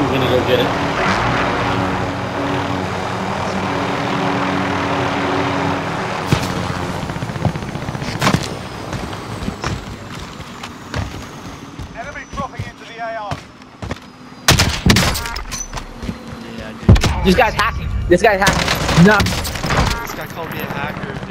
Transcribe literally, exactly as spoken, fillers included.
I'm gonna go get it. Enemy dropping into the A R. Yeah, dude. This guy's hacking. This guy's hacking. No. This guy called me a hacker.